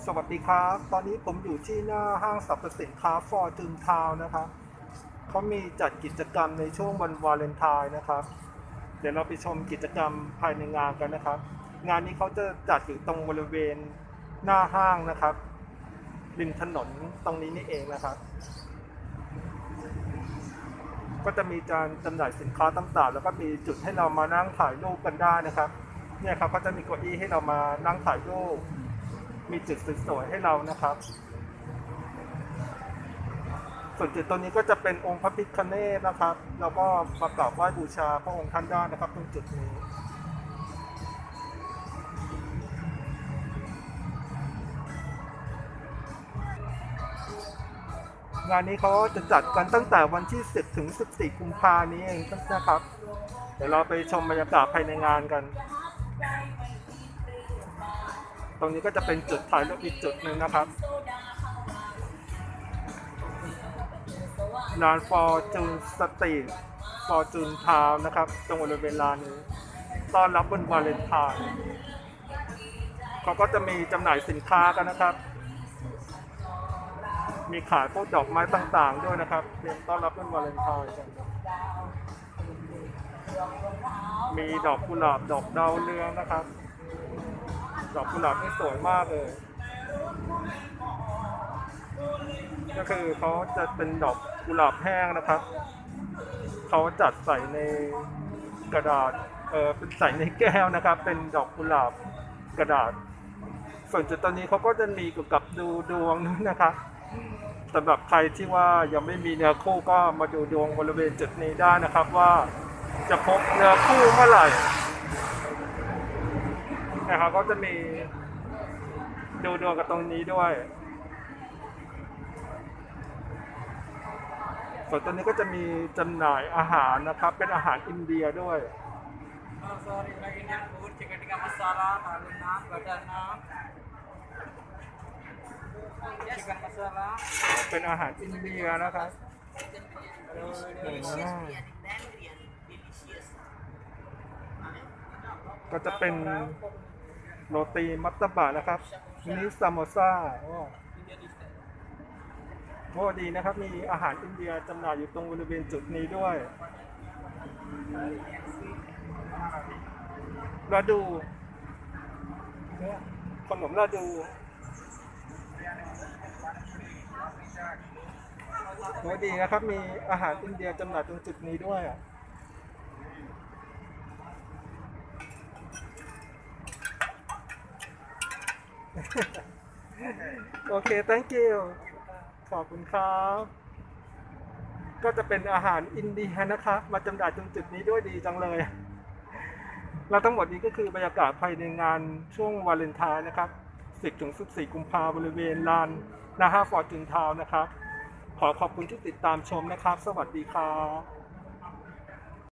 สวัสดีครับ ตอนนี้ผมอยู่ที่หน้าห้างสรรพสินค้าฟอร์จูนทาวน์นะครับเขามีจัดกิจกรรมในช่วงวันวาเลนไทน์นะครับเดี๋ยวเราไปชมกิจกรรมภายในงานกันนะครับงานนี้เขาจะจัดอยู่ตรงบริเวณหน้าห้างนะครับริมถนนตรงนี้นี่เองนะครับก็จะมีการจำหน่ายสินค้าต่างๆแล้วก็มีจุดให้เรามานั่งถ่ายรูปกันได้นะครับเนี่ยครับก็จะมีเก้าอี้ให้เรามานั่งถ่ายรูปมีจุดสวยๆให้เรานะครับส่วนจุดตรงนี้ก็จะเป็นองค์พระพิฆเนศนะครับแล้วก็มากราบไหว้บูชาพระองค์ท่านได้นะครับตรงจุดนี้งานนี้เขาจะจัดกันตั้งแต่วันที่10ถึง14กุมภาพันธ์นี้เองนะครับเดี๋ยวเราไปชมบรรยากาศภายในงานกันตรงนี้ก็จะเป็นจุดถ่ายรูปอีกจุดหนึ่งนะครับลานฟอร์จูนสตรีทฟอร์จูนทาวน์นะครับตรงบริเวณลานนี้ต้อนรับวันวาเลนไทน์เขาก็จะมีจำหน่ายสินค้ากันนะครับมีขายพวกดอกไม้ต่างๆด้วยนะครับเตรียมต้อนรับวันวาเลนไทน์กันมีดอกกุหลาบดอกดาวเรืองนะครับดอกกุหลาบนี่สวยมากเลยก็คือเขาจะเป็นดอกกุหลาบแห้งนะครับเขาจัดใส่ในกระดาษเป็นใส่ในแก้วนะครับเป็นดอกกุหลาบกระดาษส่วนจุดตอนนี้เขาก็จะมีเกี่ยวกับดูดวงนู้นนะครับสำหรับใครที่ว่ายังไม่มีเนื้อคู่ก็มาดูดวงบริเวณจุดนี้ได้นะครับว่าจะพบเนื้อคู่เมื่อไหร่นะครับก็จะมีดูดวงกับตรงนี้ด้วยส่วนตอนนี้ก็จะมีจำหน่ายอาหารนะครับเป็นอาหารอินเดียด้วย sorry like Indian food chicken tikka masala aloo naan butter naan chicken masala เป็นอาหารอินเดียนะครับก็จะเป็นโรตีมัตตบะนะครับนี่ซามโมซ่าโอ้ดีนะครับมีอาหารอินเดียจำหน่ายอยู่ตรงบริเวณจุดนี้ด้วยลาดูขนมลาดูโอ้ดีนะครับมีอาหารอินเดียจำหน่ายตรงจุดนี้ด้วยโอเค thank you ขอบคุณครับก็จะเป็นอาหารอินเดียนะครับมาจำหน่ายตรงจุดนี้ด้วยดีจังเลยแล้วทั้งหมดนี้ก็คือบรรยากาศภายในงานช่วงวาเลนไทน์นะครับ10ถึง14กุมภาพันธ์บริเวณลานหน้าห้างฟอร์จูนทาวน์นะครับขอขอบคุณที่ติดตามชมนะครับสวัสดีครับ